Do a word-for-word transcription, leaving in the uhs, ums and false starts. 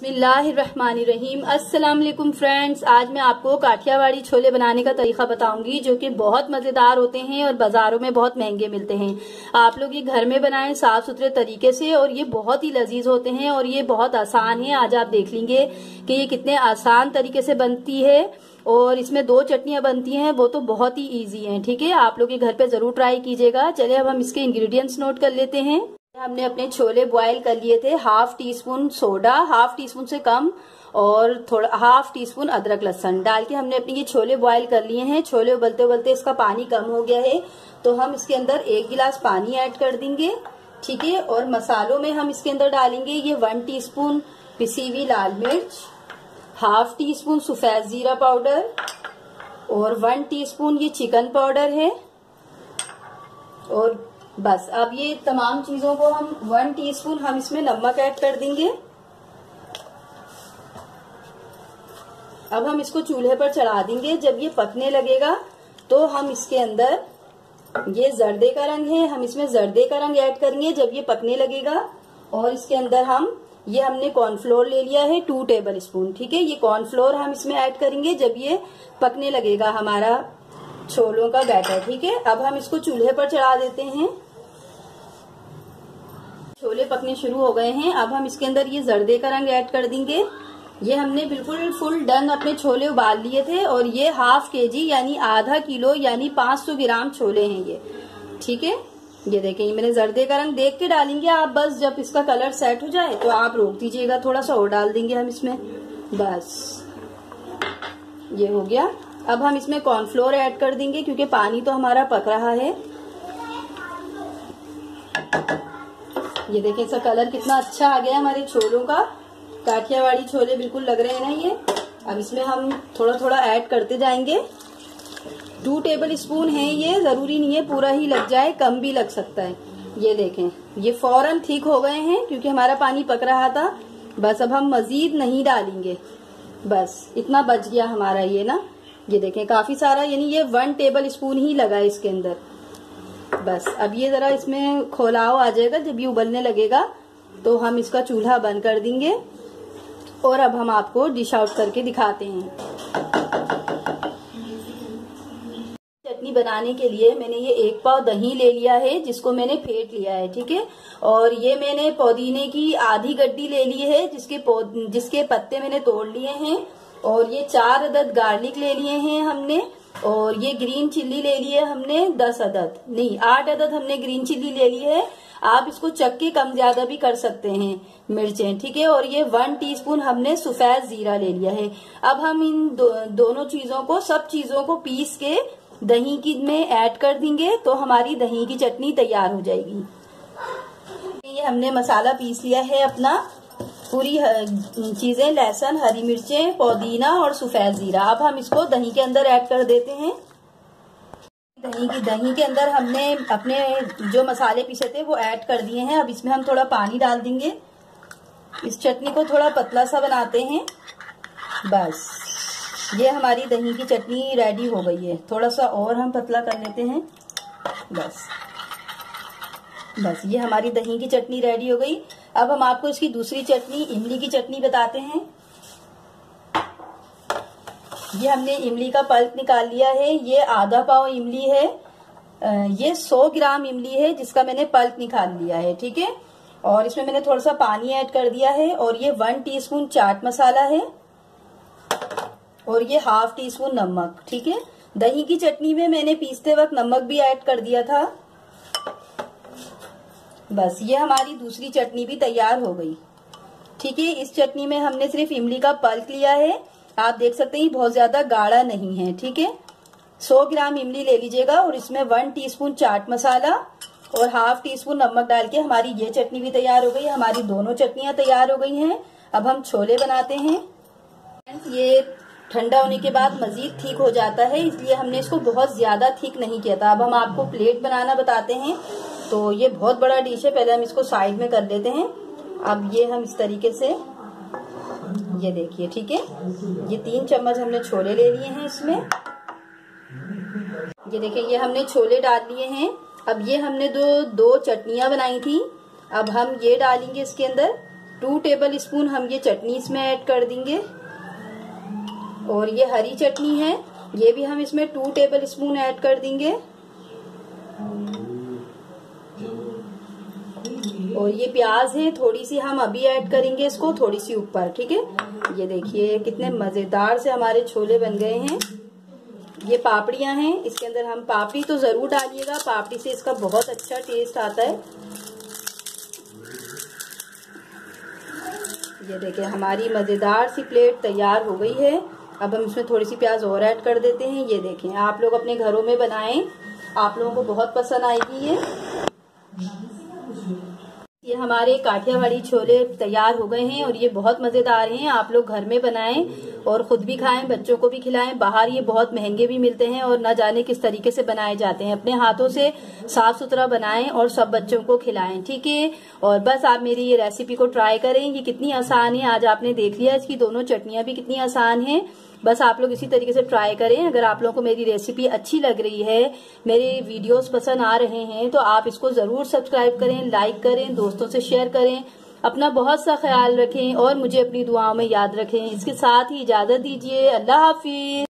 बिस्मिल्लाहिर्रहमानिर्रहीम। अस्सलाम वालेकुम फ्रेंड्स, आज मैं आपको काठियावाड़ी छोले बनाने का तरीका बताऊंगी जो कि बहुत मजेदार होते हैं और बाजारों में बहुत महंगे मिलते हैं। आप लोग ये घर में बनाएं साफ सुथरे तरीके से और ये बहुत ही लजीज होते हैं और ये बहुत आसान है। आज आप देख लेंगे कि ये कितने आसान तरीके से बनती है और इसमें दो चटनियां बनती हैं, वो तो बहुत ही इजी हैं। ठीक है, आप लोग ये घर पे जरूर ट्राई कीजिएगा। चलिए अब हम इसके इंग्रेडिएंट्स नोट कर लेते हैं। हमने अपने छोले बॉईल कर लिए थे। Half teaspoon soda, half teaspoon से कम, और थोड़ा हाफ टी स्पून अदरक लहसुन डाल के हमने अपने ये छोले बॉईल कर लिए हैं। छोले उबलते उबलते इसका पानी कम हो गया है तो हम इसके अंदर एक गिलास पानी ऐड कर देंगे। ठीक है, और मसालों में हम इसके अंदर डालेंगे ये वन टी स्पून पिसी हुई लाल मिर्च, हाफ टी स्पून सफेद जीरा पाउडर और वन टी स्पून ये चिकन पाउडर है। और बस अब ये तमाम चीजों को हम वन टीस्पून हम इसमें नमक ऐड कर देंगे। अब हम इसको चूल्हे पर चढ़ा देंगे। जब ये पकने लगेगा तो हम इसके अंदर ये जर्दे का रंग है, हम इसमें जर्दे का रंग ऐड करेंगे जब ये पकने लगेगा। और इसके अंदर हम ये हमने कॉर्नफ्लोर ले लिया है टू टेबल स्पून। ठीक है, ये कॉर्नफ्लोर हम इसमें ऐड करेंगे जब ये पकने लगेगा हमारा छोलों का बैटर। ठीक है, अब हम इसको चूल्हे पर चढ़ा देते हैं। छोले पकने शुरू हो गए हैं। अब हम इसके अंदर ये जर्दे का रंग ऐड कर देंगे। ये हमने बिल्कुल फुल डन अपने छोले उबाल लिए थे और ये हाफ के जी यानी आधा किलो यानी पाँच सौ ग्राम छोले हैं ये। ठीक है, ये देखें, ये मैंने जर्दे का रंग देख के डालेंगे आप। बस जब इसका कलर सेट हो जाए तो आप रोक दीजिएगा, थोड़ा सा और डाल देंगे हम इसमें। बस ये हो गया। अब हम इसमें कॉर्नफ्लोर ऐड कर देंगे क्योंकि पानी तो हमारा पक रहा है। ये देखें, इसका कलर कितना अच्छा आ गया हमारे छोलों का। काठियावाड़ी छोले बिल्कुल लग रहे हैं ना ये। अब इसमें हम थोड़ा थोड़ा ऐड करते जाएंगे। टू टेबल स्पून है ये, जरूरी नहीं है पूरा ही लग जाए, कम भी लग सकता है। ये देखें, ये फौरन ठीक हो गए हैं क्योंकि हमारा पानी पक रहा था। बस अब हम मजीद नहीं डालेंगे, बस इतना बच गया हमारा ये ना। ये देखें काफी सारा, यानी ये वन टेबल स्पून ही लगा है इसके अंदर। बस अब ये जरा इसमें खोलाव आ जाएगा, जब ये उबलने लगेगा तो हम इसका चूल्हा बंद कर देंगे। और अब हम आपको डिश आउट करके दिखाते हैं। चटनी बनाने के लिए मैंने ये एक पाव दही ले लिया है जिसको मैंने फेंट लिया है। ठीक है, और ये मैंने पुदीने की आधी गड्डी ले ली है जिसके जिसके पत्ते मैंने तोड़ लिए हैं। और ये चार अदद गार्लिक ले लिए हैं हमने। और ये ग्रीन चिल्ली ले ली है हमने दस अदद, नहीं आठ अदद हमने ग्रीन चिल्ली ले ली है। आप इसको चख के कम ज्यादा भी कर सकते हैं मिर्चें। ठीक है, और ये वन टीस्पून हमने सफेद जीरा ले लिया है। अब हम इन दो, दोनों चीजों को सब चीजों को पीस के दही की में ऐड कर देंगे तो हमारी दही की चटनी तैयार हो जाएगी। ये हमने मसाला पीस लिया है अपना, पूरी चीजें, लहसुन, हरी मिर्चें, पुदीना और सफेद जीरा। अब हम इसको दही के अंदर ऐड कर देते हैं। दही की दही के अंदर हमने अपने जो मसाले पीसे थे वो ऐड कर दिए हैं। अब इसमें हम थोड़ा पानी डाल देंगे। इस चटनी को थोड़ा पतला सा बनाते हैं। बस ये हमारी दही की चटनी रेडी हो गई है। थोड़ा सा और हम पतला कर लेते हैं। बस बस ये हमारी दही की चटनी रेडी हो गई। अब हम आपको इसकी दूसरी चटनी, इमली की चटनी बताते हैं। ये हमने इमली का पल्प निकाल लिया है। ये आधा पाव इमली है। ये सौ ग्राम इमली है जिसका मैंने पल्प निकाल लिया है। ठीक है, और इसमें मैंने थोड़ा सा पानी ऐड कर दिया है। और ये वन टीस्पून चाट मसाला है और ये हाफ टी स्पून नमक। ठीक है, दही की चटनी में मैंने पीसते वक्त नमक भी ऐड कर दिया था। बस ये हमारी दूसरी चटनी भी तैयार हो गई। ठीक है, इस चटनी में हमने सिर्फ इमली का पल्प लिया है। आप देख सकते हैं बहुत ज्यादा गाढ़ा नहीं है। ठीक है, सौ ग्राम इमली ले लीजिएगा और इसमें वन टीस्पून चाट मसाला और हाफ टी स्पून नमक डाल के हमारी ये चटनी भी तैयार हो गई। हमारी दोनों चटनियां तैयार हो गई हैं। अब हम छोले बनाते हैं। ये ठंडा होने के बाद मजीद ठीक हो जाता है, इसलिए हमने इसको बहुत ज्यादा ठीक नहीं किया था। अब हम आपको प्लेट बनाना बताते हैं। तो ये बहुत बड़ा डिश है, पहले हम इसको साइड में कर लेते हैं। अब ये हम इस तरीके से, ये देखिए, ठीक है, ये तीन चम्मच हमने छोले ले लिए हैं इसमें। ये देखिए, ये हमने छोले डाल लिए हैं। अब ये हमने दो दो चटनियां बनाई थी, अब हम ये डालेंगे इसके अंदर। टू टेबल स्पून हम ये चटनी इसमें ऐड कर देंगे। और ये हरी चटनी है, ये भी हम इसमें टू टेबल स्पून ऐड कर देंगे। और ये प्याज है, थोड़ी सी हम अभी ऐड करेंगे इसको, थोड़ी सी ऊपर, ठीक है। ये देखिए कितने मजेदार से हमारे छोले बन गए हैं। ये पापड़ियां हैं, इसके अंदर हम पापड़ी तो जरूर डालिएगा, पापड़ी से इसका बहुत अच्छा टेस्ट आता है। ये देखिए हमारी मजेदार सी प्लेट तैयार हो गई है। अब हम इसमें थोड़ी सी प्याज और ऐड कर देते हैं। ये देखें, आप लोग अपने घरों में बनाएं, आप लोगों को बहुत पसंद आएगी ये ये हमारे काठियावाड़ी छोले तैयार हो गए हैं और ये बहुत मजेदार हैं। आप लोग घर में बनाएं और खुद भी खाएं, बच्चों को भी खिलाएं। बाहर ये बहुत महंगे भी मिलते हैं और न जाने किस तरीके से बनाए जाते हैं। अपने हाथों से साफ सुथरा बनाएं और सब बच्चों को खिलाएं, ठीक है। और बस आप मेरी ये रेसिपी को ट्राई करें, ये कितनी आसान है। आज आपने देख लिया इसकी दोनों चटनियां भी कितनी आसान है। बस आप लोग इसी तरीके से ट्राई करें। अगर आप लोगों को मेरी रेसिपी अच्छी लग रही है, मेरे वीडियोस पसंद आ रहे हैं, तो आप इसको जरूर सब्सक्राइब करें, लाइक करें, दोस्तों से शेयर करें। अपना बहुत सा ख्याल रखें और मुझे अपनी दुआओं में याद रखें। इसके साथ ही इजाजत दीजिए। अल्लाह हाफिज।